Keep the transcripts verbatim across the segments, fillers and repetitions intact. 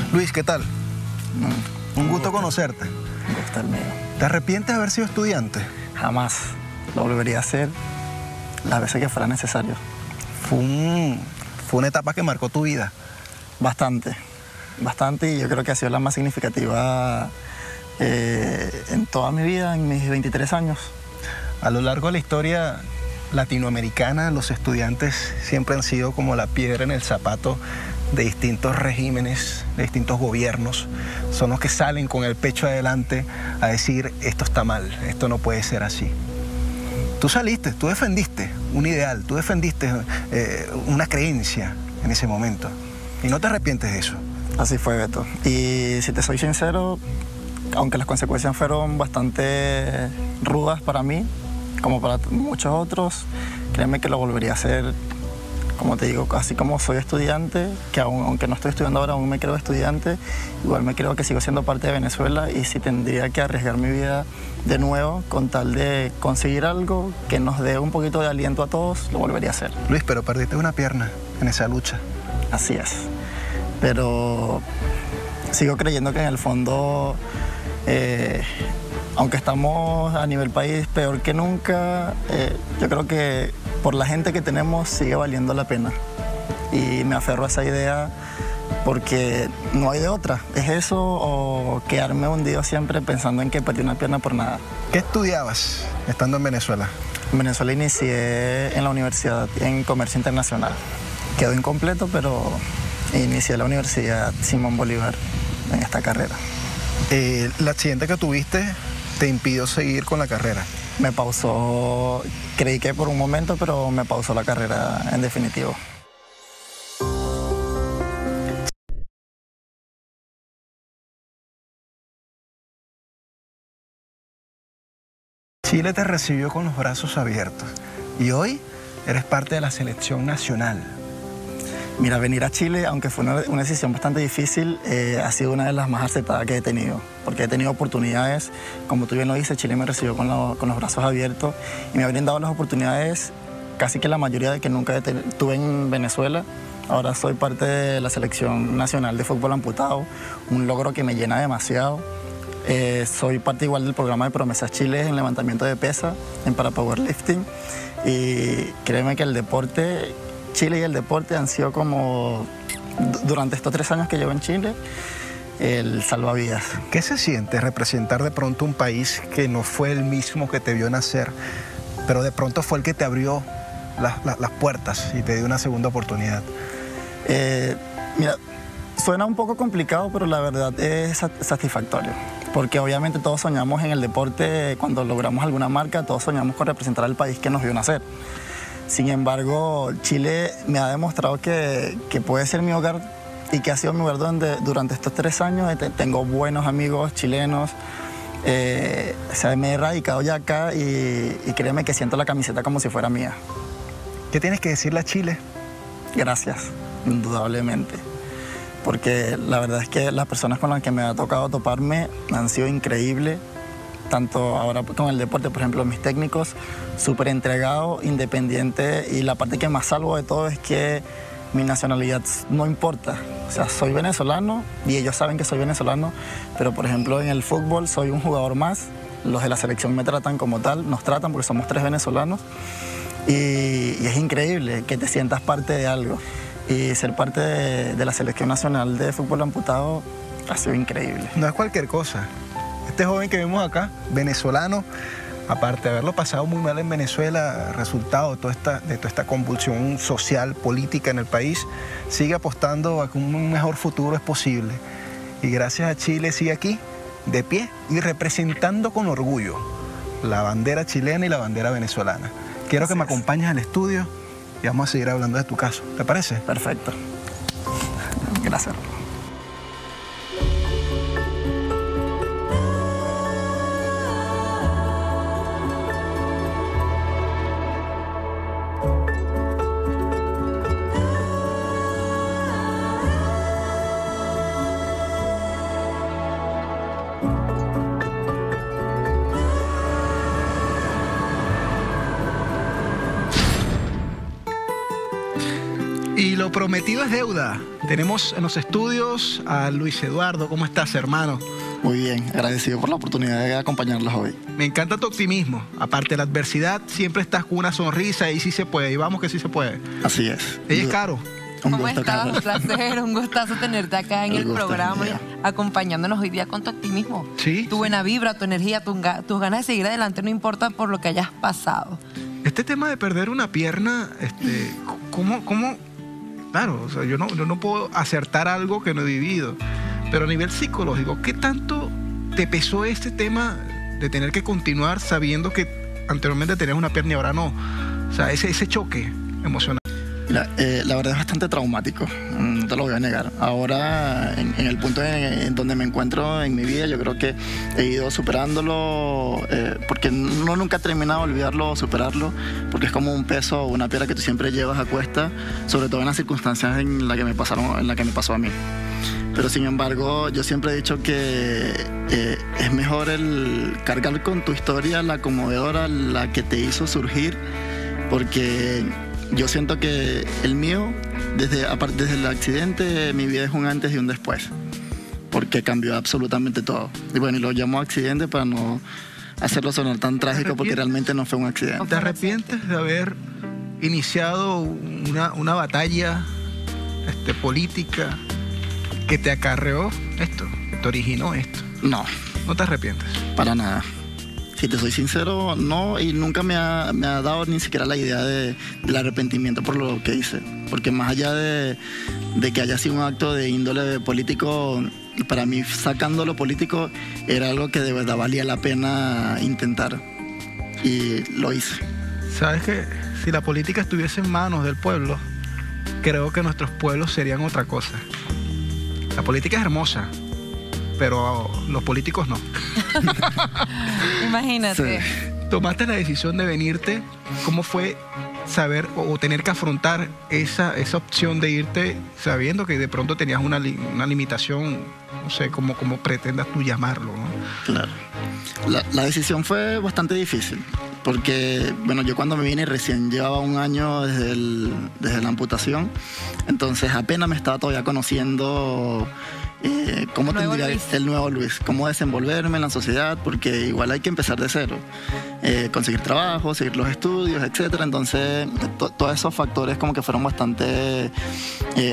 Luis, ¿qué tal? Mm, Un gusto conocerte. Un gusto el mío. ¿Te arrepientes de haber sido estudiante? Jamás lo volvería a hacer las veces que fuera necesario. Fue, un, fue una etapa que marcó tu vida. Bastante, bastante, y yo creo que ha sido la más significativa eh, en toda mi vida, en mis veintitrés años. A lo largo de la historia latinoamericana, los estudiantes siempre han sido como la piedra en el zapato de distintos regímenes, de distintos gobiernos. Son los que salen con el pecho adelante a decir, esto está mal, esto no puede ser así. Tú saliste, tú defendiste un ideal, tú defendiste eh, una creencia en ese momento. Y no te arrepientes de eso. Así fue, Beto. Y si te soy sincero, aunque las consecuencias fueron bastante rudas para mí, como para muchos otros, créeme que lo volvería a hacer. Como te digo, así como soy estudiante, que aún, aunque no estoy estudiando ahora, aún me creo estudiante, igual me creo que sigo siendo parte de Venezuela, y si tendría que arriesgar mi vida de nuevo con tal de conseguir algo que nos dé un poquito de aliento a todos, lo volvería a hacer. Luis, pero perdiste una pierna en esa lucha. Así es. Pero sigo creyendo que en el fondo, eh, aunque estamos a nivel país peor que nunca, eh, yo creo que por la gente que tenemos sigue valiendo la pena. Y me aferro a esa idea porque no hay de otra. Es eso o quedarme hundido siempre pensando en que perdí una pierna por nada. ¿Qué estudiabas estando en Venezuela? En Venezuela inicié en la universidad en Comercio Internacional. Quedó incompleto, pero inicié la Universidad Simón Bolívar en esta carrera. Eh, ¿El accidente que tuviste te impidió seguir con la carrera? Me pausó, creí que por un momento, pero me pausó la carrera en definitivo. Chile te recibió con los brazos abiertos y hoy eres parte de la selección nacional. Mira, venir a Chile, aunque fue una, una decisión bastante difícil, eh, ha sido una de las más aceptadas que he tenido, porque he tenido oportunidades, como tú bien lo dices, Chile me recibió con, lo, con los brazos abiertos y me ha brindado las oportunidades, casi que la mayoría de que nunca tuve en Venezuela. Ahora soy parte de la selección nacional de fútbol amputado, un logro que me llena demasiado. Eh, soy parte igual del programa de Promesas Chile en levantamiento de pesa, en para powerlifting, y créeme que el deporte, Chile y el deporte han sido como, durante estos tres años que llevo en Chile, el salvavidas. ¿Qué se siente representar de pronto un país que no fue el mismo que te vio nacer, pero de pronto fue el que te abrió las, las, las puertas y te dio una segunda oportunidad? Eh, mira, suena un poco complicado, pero la verdad es satisfactorio. Porque obviamente todos soñamos en el deporte, cuando logramos alguna marca, todos soñamos con representar al país que nos vio nacer. Sin embargo, Chile me ha demostrado que, que puede ser mi hogar y que ha sido mi hogar donde durante estos tres años tengo buenos amigos chilenos. Eh, o sea, me he radicado ya acá y, y créeme que siento la camiseta como si fuera mía. ¿Qué tienes que decirle a Chile? Gracias, indudablemente. Porque la verdad es que las personas con las que me ha tocado toparme han sido increíbles, tanto ahora con el deporte, por ejemplo, mis técnicos, súper entregados, independientes, y la parte que más salvo de todo es que mi nacionalidad no importa. O sea, soy venezolano y ellos saben que soy venezolano, pero por ejemplo en el fútbol soy un jugador más, los de la selección me tratan como tal, nos tratan porque somos tres venezolanos, y, y es increíble que te sientas parte de algo. Y ser parte de, de la selección nacional de fútbol amputado ha sido increíble. No es cualquier cosa. Este joven que vemos acá, venezolano, aparte de haberlo pasado muy mal en Venezuela, resultado de toda esta, de toda esta convulsión social, política en el país, sigue apostando a que un mejor futuro es posible. Y gracias a Chile sigue aquí, de pie y representando con orgullo la bandera chilena y la bandera venezolana. Quiero que me acompañes al estudio y vamos a seguir hablando de tu caso. ¿Te parece? Perfecto. Gracias. Y lo prometido es deuda. Tenemos en los estudios a Luis Eduardo. ¿Cómo estás, hermano? Muy bien, agradecido por la oportunidad de acompañarlos hoy. Me encanta tu optimismo. Aparte de la adversidad, siempre estás con una sonrisa y sí se puede. Y vamos que sí se puede. Así es. Ella es Caro. Un ¿Cómo gusto, estás? Carlos. Un placer, un gustazo tenerte acá en El el, gusto es programa, mío. acompañándonos hoy día con tu optimismo. Sí, Tu sí. buena vibra, tu energía, tu ga- tus ganas de seguir adelante, no importa por lo que hayas pasado. Este tema de perder una pierna, este, ¿cómo, cómo? Claro, o sea, yo no, yo no puedo acertar algo que no he vivido. Pero a nivel psicológico, ¿qué tanto te pesó este tema de tener que continuar sabiendo que anteriormente tenías una pierna y ahora no? O sea, ese, ese choque emocional. Mira, eh, la verdad es bastante traumático, no te lo voy a negar. Ahora, en, en el punto en, en donde me encuentro en mi vida, yo creo que he ido superándolo, eh, porque no nunca he terminado de olvidarlo o superarlo, porque es como un peso o una piedra que tú siempre llevas a cuesta, sobre todo en las circunstancias en las que me pasaron, en la que me pasó a mí. Pero sin embargo, yo siempre he dicho que eh, es mejor el cargar con tu historia la conmovedora, la que te hizo surgir, porque yo siento que el mío, desde, aparte, desde el accidente, mi vida es un antes y un después, porque cambió absolutamente todo. Y bueno, y lo llamo accidente para no hacerlo sonar tan trágico, porque realmente no fue un accidente. ¿Te arrepientes de haber iniciado una, una batalla este, política que te acarreó esto, te originó esto? No, ¿No te arrepientes? para nada. Si te soy sincero, no, y nunca me ha, me ha dado ni siquiera la idea de, del arrepentimiento por lo que hice. Porque más allá de, de que haya sido un acto de índole político, para mí sacando lo político era algo que de verdad valía la pena intentar. Y lo hice. ¿Sabes que si la política estuviese en manos del pueblo, creo que nuestros pueblos serían otra cosa? La política es hermosa, pero los políticos no. Imagínate. Sí. Tomaste la decisión de venirte. ¿Cómo fue saber o, o tener que afrontar esa, esa opción de irte sabiendo que de pronto tenías una, li- una limitación, no sé cómo, cómo pretendas tú llamarlo, ¿no? Claro. La, la decisión fue bastante difícil, porque, bueno, yo cuando me vine recién llevaba un año desde, el- desde la amputación, entonces apenas me estaba todavía conociendo eh, cómo Nuevo tendría Luis. el nuevo Luis, cómo desenvolverme en la sociedad, porque igual hay que empezar de cero, eh, conseguir trabajo, seguir los estudios, etcétera. Entonces, to- todos esos factores como que fueron bastante eh,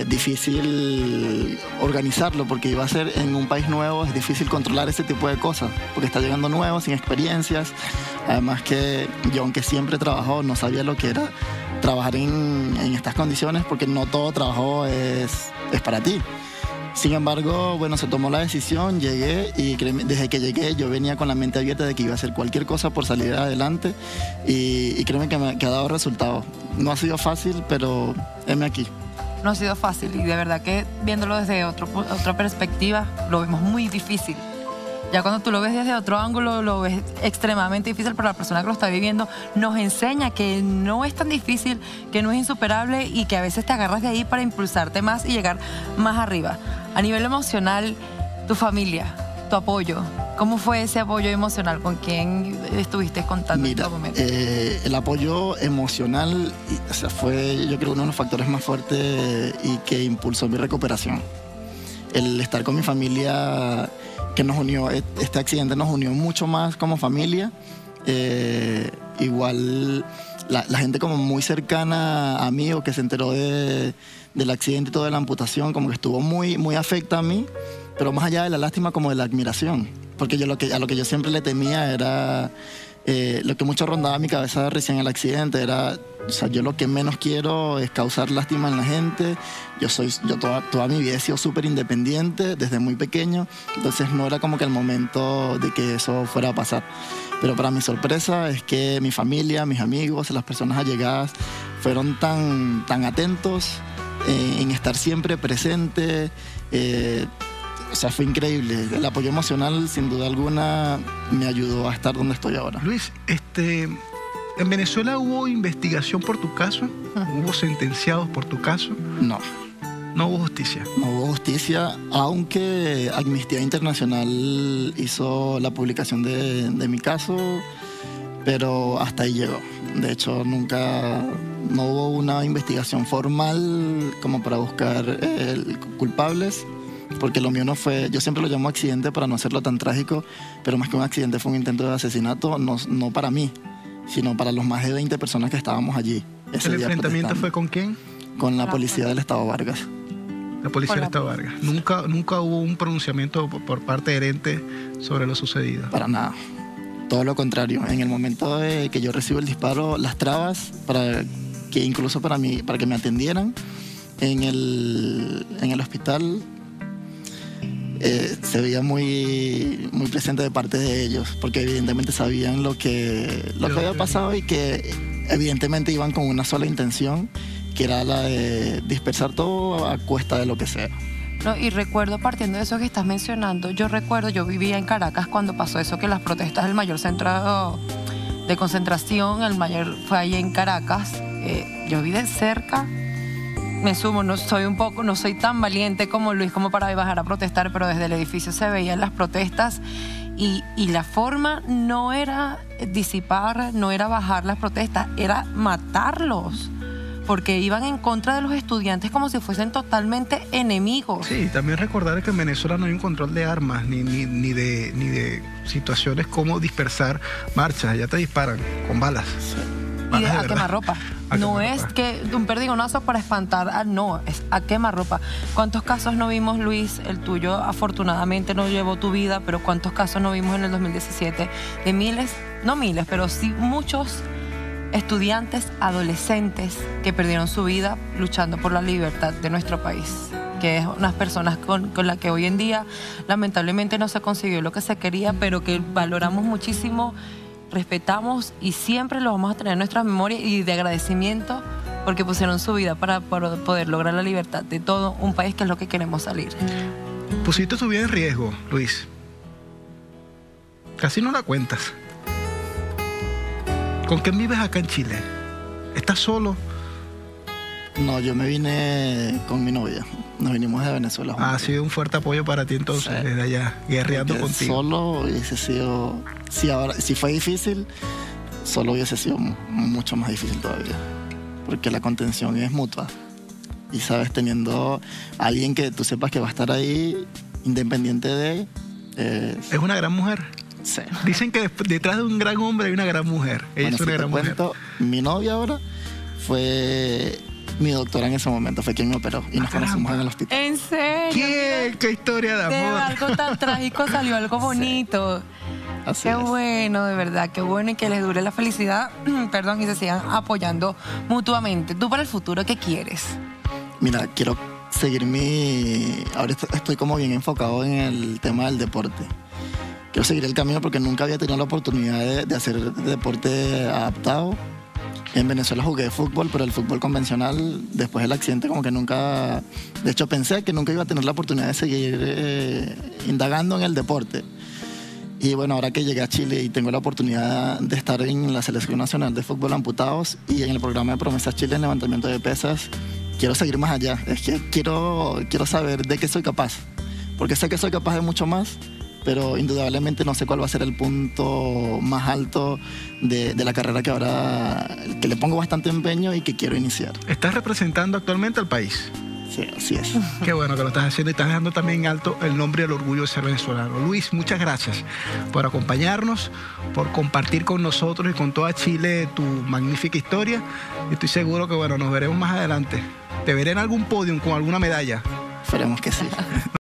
difícil organizarlo, porque iba a ser en un país nuevo, es difícil controlar ese tipo de cosas, porque está llegando nuevo, sin experiencias. Además que yo, aunque siempre he trabajado, no sabía lo que era trabajar en, en estas condiciones, porque no todo trabajo es, es para ti. Sin embargo, bueno, se tomó la decisión, llegué y créeme, desde que llegué yo venía con la mente abierta de que iba a hacer cualquier cosa por salir adelante y, y créeme que me que ha dado resultados. No ha sido fácil, pero heme aquí. No ha sido fácil y de verdad que viéndolo desde otro, pu- otra perspectiva lo vemos muy difícil. Ya cuando tú lo ves desde otro ángulo lo ves extremadamente difícil, pero la persona que lo está viviendo nos enseña que no es tan difícil, que no es insuperable y que a veces te agarras de ahí para impulsarte más y llegar más arriba. A nivel emocional, tu familia, tu apoyo, ¿cómo fue ese apoyo emocional? ¿Con quién estuviste contando en Mira, todo momento? eh, el apoyo emocional y, o sea, fue yo creo uno de los factores más fuertes y que impulsó mi recuperación. El estar con mi familia que nos unió, este accidente nos unió mucho más como familia. Eh, igual la, la gente como muy cercana a mí o que se enteró de, del accidente y toda la amputación, como que estuvo muy, muy afecta a mí, pero más allá de la lástima como de la admiración, porque yo lo que, a lo que yo siempre le temía era eh, lo que mucho rondaba mi cabeza recién el accidente, era, o sea, yo lo que menos quiero es causar lástima en la gente. Yo soy, yo toda, toda mi vida he sido súper independiente desde muy pequeño, entonces no era como que el momento de que eso fuera a pasar. Pero para mi sorpresa es que mi familia, mis amigos, las personas allegadas fueron tan, tan atentos eh, en estar siempre presente. Eh, o sea, fue increíble. El apoyo emocional, sin duda alguna, me ayudó a estar donde estoy ahora. Luis, este, ¿en Venezuela hubo investigación por tu caso? ¿Hubo sentenciados por tu caso? No. No hubo justicia. No hubo justicia, aunque Amnistía Internacional hizo la publicación de, de mi caso, pero hasta ahí llegó. De hecho, nunca, no hubo una investigación formal como para buscar eh, culpables, porque lo mío no fue, yo siempre lo llamo accidente para no hacerlo tan trágico, pero más que un accidente fue un intento de asesinato, no, no para mí, sino para los más de veinte personas que estábamos allí. ¿El enfrentamiento fue con quién? Con la policía del Estado Vargas. La policía del Estado Vargas. ¿Nunca, nunca hubo un pronunciamiento por parte de Herente sobre lo sucedido? Para nada. Todo lo contrario. En el momento de que yo recibo el disparo, las trabas para que incluso para mí, para que me atendieran en el, en el hospital, eh, se veía muy, muy presente de parte de ellos, porque evidentemente sabían lo que, lo que había pasado y que evidentemente iban con una sola intención, que era la de dispersar todo a cuesta de lo que sea. No, y recuerdo, partiendo de eso que estás mencionando, yo recuerdo, yo vivía en Caracas cuando pasó eso, que las protestas del mayor centro de concentración, el mayor fue ahí en Caracas. Eh, yo vi de cerca, me sumo, no soy un poco, no soy tan valiente como Luis como para bajar a protestar, pero desde el edificio se veían las protestas y, y la forma no era disipar, no era bajar las protestas, era matarlos, porque iban en contra de los estudiantes como si fuesen totalmente enemigos. Sí, también recordar que en Venezuela no hay un control de armas, ni, ni, ni, de, ni de situaciones como dispersar marchas, ya te disparan con balas. Sí. Y de, a quemarropa. No es que un perdigonazo para espantar, ah, no, es a quemarropa. ¿Cuántos casos no vimos, Luis? El tuyo afortunadamente no llevó tu vida, pero ¿cuántos casos no vimos en el dos mil diecisiete? De miles, no miles, pero sí muchos estudiantes, adolescentes que perdieron su vida luchando por la libertad de nuestro país, que es unas personas con, con las que hoy en día lamentablemente no se consiguió lo que se quería, pero que valoramos muchísimo, respetamos y siempre lo vamos a tener en nuestra memoria y de agradecimiento porque pusieron su vida para, para poder lograr la libertad de todo un país que es lo que queremos salir. Pusiste tu vida en riesgo, Luis. Casi no la cuentas. ¿Con quién vives acá en Chile? ¿Estás solo? No, yo me vine con mi novia. Nos vinimos de Venezuela juntos. Ha sido un fuerte apoyo para ti entonces, sí, desde allá, guerreando porque contigo. Solo hubiese sido... Si, ahora, si fue difícil, solo hubiese sido mucho más difícil todavía. Porque la contención es mutua. Y sabes, teniendo a alguien que tú sepas que va a estar ahí, independiente de... Eh, ¿Es una gran mujer? Sí. Dicen que detrás de un gran hombre hay una gran mujer. Ella Bueno, es una si gran te cuento, mujer. Mi novia ahora fue mi doctora en ese momento, fue quien me operó y nos Ah, conocimos caramba. en el hospital. ¿En serio? ¿Qué? ¿Qué historia de De amor? algo tan trágico salió algo bonito. Así Qué es. bueno, de verdad, qué bueno y que les dure la felicidad, perdón, y se sigan apoyando mutuamente. ¿Tú para el futuro qué quieres? Mira, quiero seguir mi... Ahora est- estoy como bien enfocado en el tema del deporte. Quiero seguir el camino porque nunca había tenido la oportunidad de, de hacer deporte adaptado. En Venezuela jugué fútbol, pero el fútbol convencional, después del accidente, como que nunca... De hecho, pensé que nunca iba a tener la oportunidad de seguir eh, indagando en el deporte. Y bueno, ahora que llegué a Chile y tengo la oportunidad de estar en la Selección Nacional de Fútbol Amputados y en el programa de Promesas Chile en levantamiento de pesas, quiero seguir más allá. Es que quiero, quiero saber de qué soy capaz. Porque sé que soy capaz de mucho más, pero indudablemente no sé cuál va a ser el punto más alto de, de la carrera que ahora, que le pongo bastante empeño y que quiero iniciar. ¿Estás representando actualmente al país? Sí, así es. Qué bueno que lo estás haciendo y estás dejando también en alto el nombre y el orgullo de ser venezolano. Luis, muchas gracias por acompañarnos, por compartir con nosotros y con toda Chile tu magnífica historia. Estoy seguro que bueno, nos veremos más adelante. Te veré en algún podio con alguna medalla. Esperemos que sí.